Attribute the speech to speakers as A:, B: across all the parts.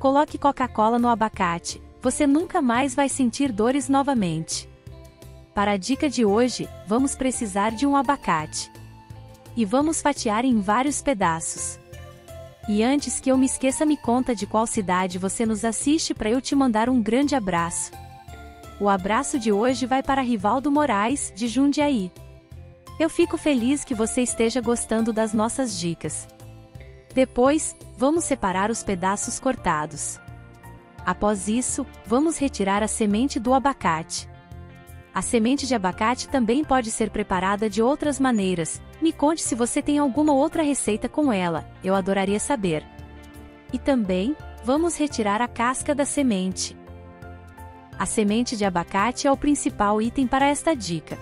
A: Coloque Coca-Cola no abacate, você nunca mais vai sentir dores novamente. Para a dica de hoje, vamos precisar de um abacate. E vamos fatiar em vários pedaços. E antes que eu me esqueça, me conta de qual cidade você nos assiste para eu te mandar um grande abraço. O abraço de hoje vai para Rivaldo Moraes, de Jundiaí. Eu fico feliz que você esteja gostando das nossas dicas. Depois, vamos separar os pedaços cortados. Após isso, vamos retirar a semente do abacate. A semente de abacate também pode ser preparada de outras maneiras. Me conte se você tem alguma outra receita com ela, eu adoraria saber. E também, vamos retirar a casca da semente. A semente de abacate é o principal item para esta dica.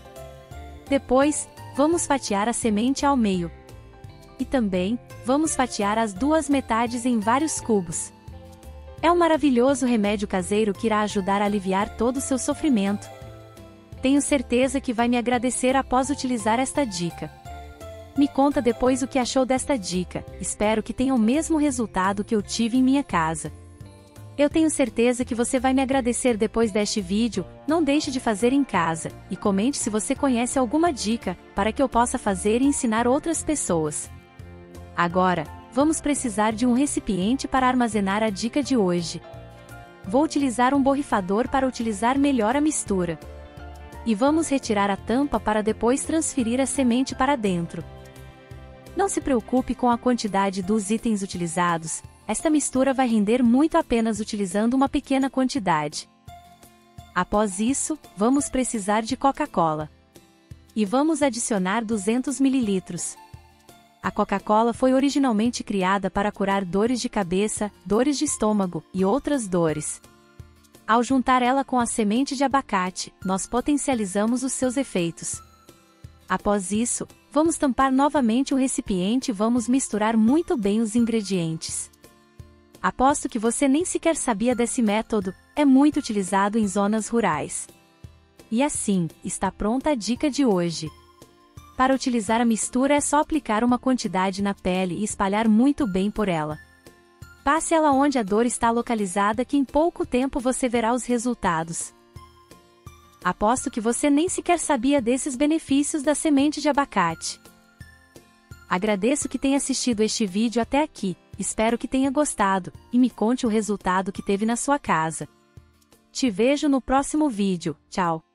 A: Depois, vamos fatiar a semente ao meio. E também, vamos fatiar as duas metades em vários cubos. É um maravilhoso remédio caseiro que irá ajudar a aliviar todo o seu sofrimento. Tenho certeza que vai me agradecer após utilizar esta dica. Me conta depois o que achou desta dica, espero que tenha o mesmo resultado que eu tive em minha casa. Eu tenho certeza que você vai me agradecer depois deste vídeo. Não deixe de fazer em casa, e comente se você conhece alguma dica, para que eu possa fazer e ensinar outras pessoas. Agora, vamos precisar de um recipiente para armazenar a dica de hoje. Vou utilizar um borrifador para utilizar melhor a mistura. E vamos retirar a tampa para depois transferir a semente para dentro. Não se preocupe com a quantidade dos itens utilizados, esta mistura vai render muito apenas utilizando uma pequena quantidade. Após isso, vamos precisar de Coca-Cola. E vamos adicionar 200 ml. A Coca-Cola foi originalmente criada para curar dores de cabeça, dores de estômago e outras dores. Ao juntar ela com a semente de abacate, nós potencializamos os seus efeitos. Após isso, vamos tampar novamente o recipiente e vamos misturar muito bem os ingredientes. Aposto que você nem sequer sabia desse método, é muito utilizado em zonas rurais. E assim, está pronta a dica de hoje. Para utilizar a mistura é só aplicar uma quantidade na pele e espalhar muito bem por ela. Passe ela onde a dor está localizada que em pouco tempo você verá os resultados. Aposto que você nem sequer sabia desses benefícios da semente de abacate. Agradeço que tenha assistido este vídeo até aqui, espero que tenha gostado, e me conte o resultado que teve na sua casa. Te vejo no próximo vídeo, tchau!